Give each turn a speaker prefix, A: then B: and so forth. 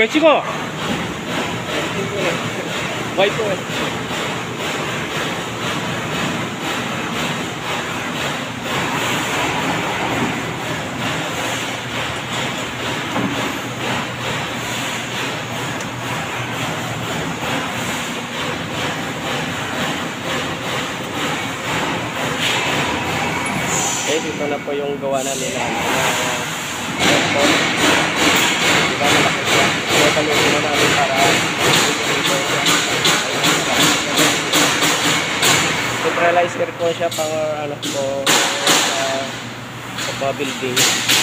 A: 왜 찍어? 와이프. Dito na po yung gawa na nila. Diba malaki siya? So, talusin na namin para centralized air po siya pang ano po sa building.